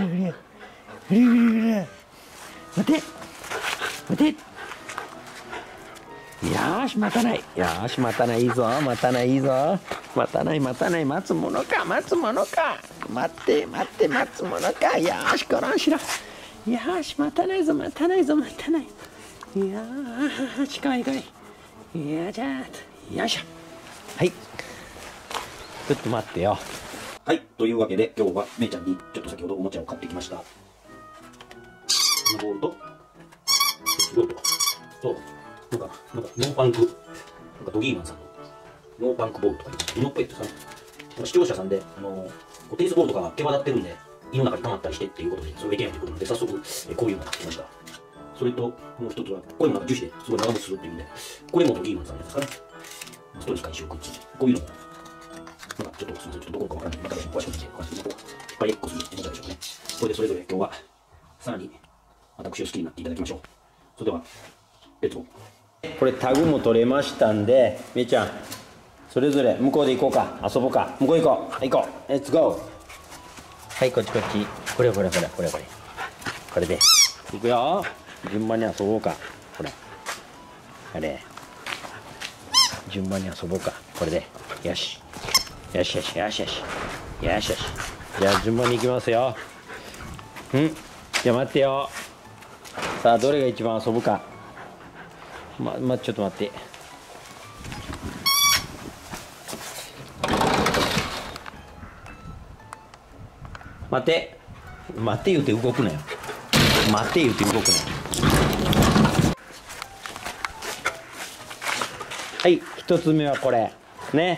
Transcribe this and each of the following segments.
待て待て。よーし待たない。よーし待たない。いいぞ待たない。いいぞ待たない。待たない。待つものか待つものか。待って待って待つものか。よーしこらんしろ。よーし待たないぞ待たないぞ待たない。よーし来い来い。よいしょよいしょ。はい、ちょっと待ってよ。 はい、というわけで今日はめいちゃんにちょっと先ほどおもちゃを買ってきました。このボールとボールとなんかノーパンク、なんかドギーマンさんのノーパンクボールとかいうのっぽいってさ、視聴者さんでテニスボールとかが毛羽立ってるんで胃の中に溜まったりしてっていうことでそれがいけないということなので、早速こういうのを買ってきました。それともう一つはこういうのが樹脂ですごい長持ちするっていうんで、これもドギーマンさんのやつですかね。ストレス解消グッズ、こういうのもなんかちょっとすみません、ちょっとどこかわからない、また詳しく見て、引っ張りっこするおもちゃでしょうね。これでそれぞれ今日はさらに私を好きになっていただきましょう。それではレッツゴー。 これタグも取れましたんで、めいちゃんそれぞれ向こうで行こうか、遊ぼうか。向こう行こう、はい行こう、レッツゴー。はいこっちこっち、これこれで行くよ。順番に遊ぼうか。これあれ順番に遊ぼうか。これでよしよしよしよしよしよしよし。じゃあ順番に行きますよ。じゃあ待ってよ。さあどれが一番遊ぶか。ちょっと待って。待って言うて動くなよ。待って言うて動くなよ。はい、一つ目はこれね。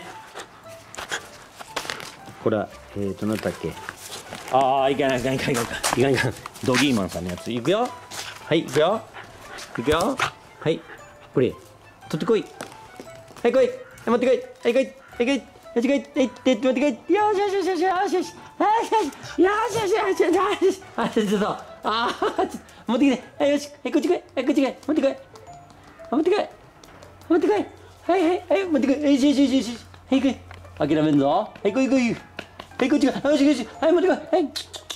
これは何だっけ。いかんドギーマンさんのやついくよ。はいいくよはい、これ取ってこい。はい来い、持ってこい。はい来いはい来い、持ってこい。はい持ってこい。よしよしよしよしよしよしよしよしよしよし。ちょっと持ってきて。はいよし、はいこっち来い、はいこっち来い。持ってこい持ってこい持ってこい。はい持ってこい。よしよしよしよし。はい来い、諦めんぞ。はい来い来い。はいこっち来い。よしよし、はい持ってこい。はい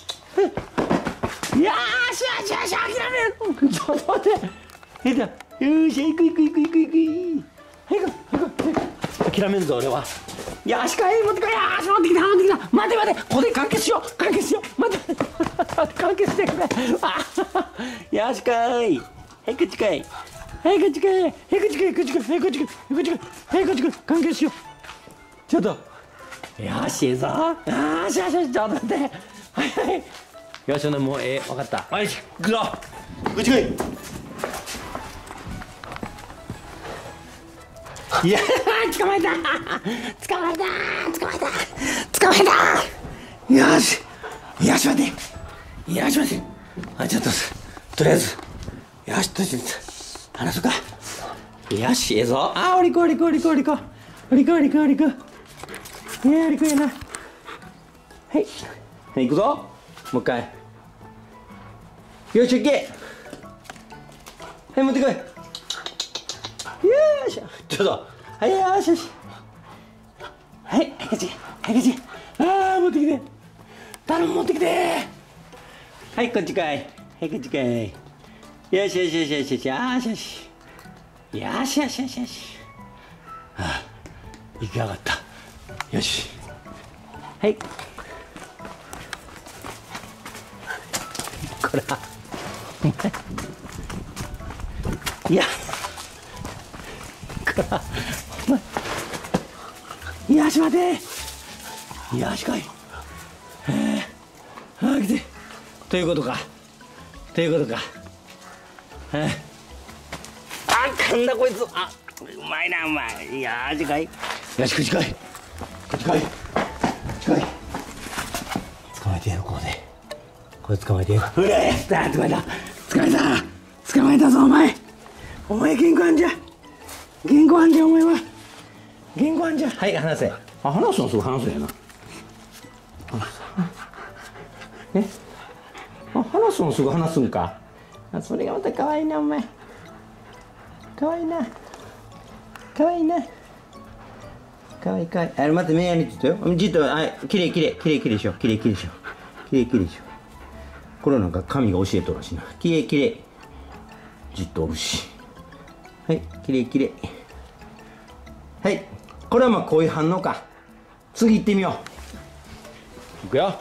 よしよしよし、諦める。ちょっと待って。よし、行く。はい行こう。諦めんぞ俺は。よしかい、持ってこい。よし持ってきた。待てここで完結しよう。待って完結してくれ。よしかい。はいこっちかい。はいこっちかい。はいこっちかい。完結しよう。ちょっとよしいいぞ。よしちょっと待って。はいよし、もう分かった。よし行くぞ。こっち来い。いや捕まえた。よしよし待て、よし待て、ちょっととりあえずよしとりあえず離そうか。よし、ええぞ。おりこおりこおりこおりこおりこおりこおりこ、いやおりこやな。はい、はい、行くぞ。もう一回。よし、オッケー。はい、持ってこい。よーし、ちょっと、はい、よしよし。はい、はい、こっち、はい、こっち。持ってきて。頼む、持ってきて。はい、こっちかい。はい、こっちかい。よしよしよしよしよし、よしよし。よしよしよしよし。行きやがった。よし。はい。こら。いや。こら。お前。よし待て。よし来い。来て。ということか。ということか。かんだこいつ。うまいなうまい。いやー、近い。よし、こっち来い。こっち来い。こっち来い。捕まえてやる、ここで。これ捕まえてやる。捕まえた。捕まえた。捕まえたぞ、お前。お前、原稿あんじゃ。原稿あんじゃ、お前は。原稿あんじゃ。はい、離せ。離すのすぐ離せやな。離すのすぐ離すんか。それがまた可愛いな、お前。可愛いな。可愛いな。可愛い可愛い。待って、目やりって言ったよ。じっと、きれいきれい。きれいきれいしよう。きれいきれいしよう。きれいきれいしよう。これなんか神が教えとるらしいな。きれいきれい。じっとおるし。はい、きれいきれい。はい。これはまあこういう反応か。次行ってみよう。いくよ。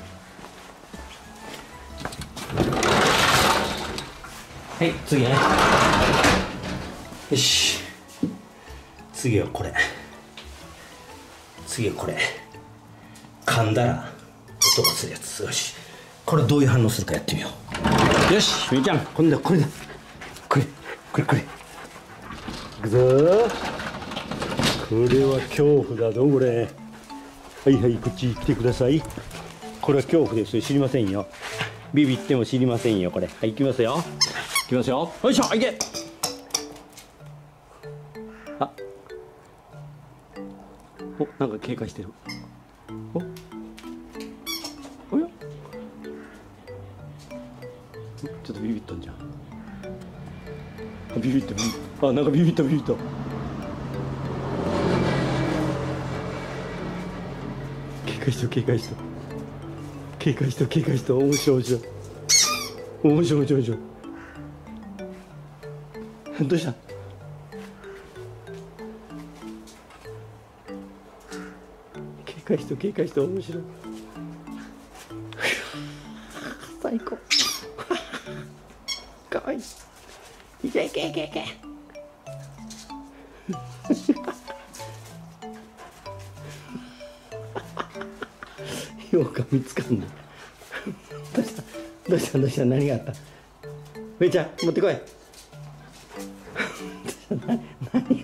はい、次ね。よし。次はこれ。次はこれ。噛んだら音がするやつ。よし。これどういう反応するかやってみよう。よし、みーちゃん、今度はこれだ。これ。いくぞー。これは恐怖だぞ、これ。はいはい、こっち来てください。これは恐怖ですよ。知りませんよ。ビビっても知りませんよ、これ。はい、行きますよ。いきますよ。よいしょ、いけ。なんか警戒してる。おや。ちょっとビビったんじゃん。ビビった。なんかビビった。警戒した。面白い。どうした。警戒した面白い。最高。かわいい。いけ。ようか見つかんない。どうした何があった。めいちゃん持ってこい。何